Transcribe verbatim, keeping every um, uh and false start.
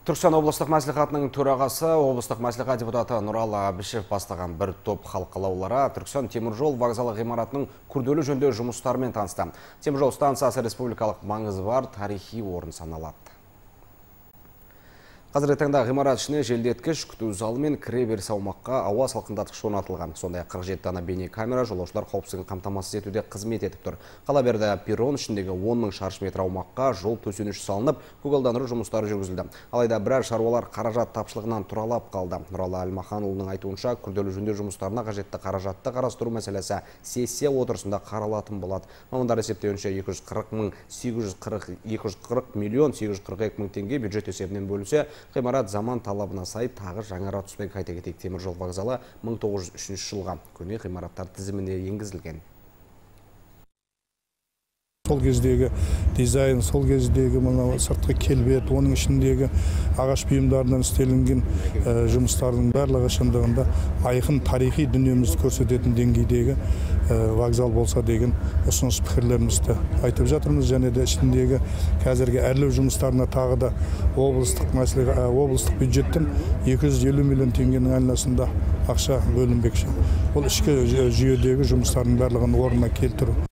Түркістан облыстық мәслихатының төрағасы, облыстық мәслихат депутаты Нұралы Әбішев бастаған бір топ халыққалаулары Түркістан теміржол вокзалы ғимаратының күрделі жөндеу жұмыстарымен танысты. Теміржол станциясы республикалық маңызы бар тарихи орын саналады. Қазіргі таңда ғимарат ішіне желдеткіш, күту залы мен кіреберіс аумаққа ауа салқындатқыш орнатылған. Сондай қырық жеті дана бейне камера жолаушылар қауіпсіздігін қамтамасыз етуде қызмет етіп тұр. Қала берді перрон ішіндегі он мың шаршы метр аумаққа жол төсеніш салынып, көгалдандыру жұмыстары жүргізілді. Алайда біраз шаруалар қаражат тапшылығынан тұралап қалды. Нұралы Әлмаханұлының айтуынша, күрделі жөндеу жұмыстарына қажетті қаражатты қарастыру мәселесі сессия отырысында қаралатын болады. Мамандар есептеуінше екі жүз қырық мың сегіз жүз қырық екі жүз қырық миллион сегіз жүз қырық екі мың теңге бюджет есебінен бөлінсе, ғимарат заман талабына сай тағы жаңара түспек. Айта кетейік, теміржол вокзалы мың тоғыз жүз үшінші жылға көне ғимараттар тізіміне енгізілген. Сол кездегі дизайн, сол кездегі сыртқы келбет, оның ішіндегі ағаш бұйымдарынан істелінген жұмыстардың барлығы шындығында айқын тарихи дүниемізді көрсететін деңгейдегі вокзал болса деген ұсыныс пікірлерімізді айтып жатырмыз. Және де ішіндегі қазіргі әрлеу жұмыстарына тағы да облыстық мәслихат, облыстық бюджеттен екі жүз елу миллион теңгенің айналасында ақша бөлінбекші. Ол ішкі жүйедегі жұмыстардың барлығын орнына келтіру.